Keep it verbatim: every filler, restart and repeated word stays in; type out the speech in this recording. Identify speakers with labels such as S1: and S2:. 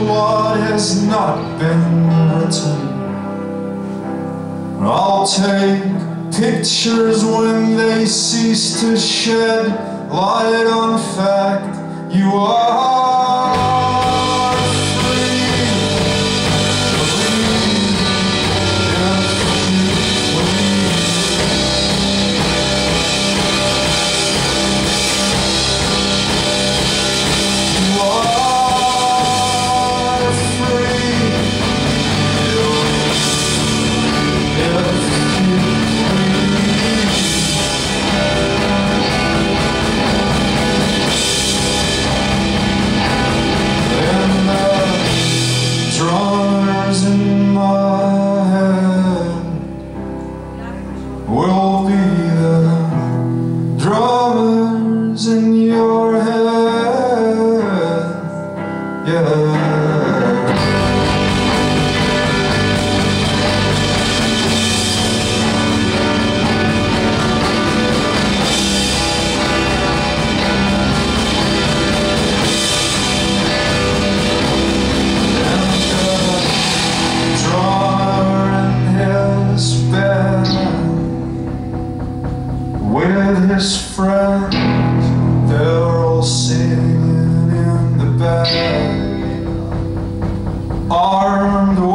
S1: what has not been written. I'll take pictures when they cease to shed light on fact. You are free. Believe if you please. You are free. If you please. And the drummers in my head will be the drummers in your head. Yeah. With his friends, they're all singing in the back, armed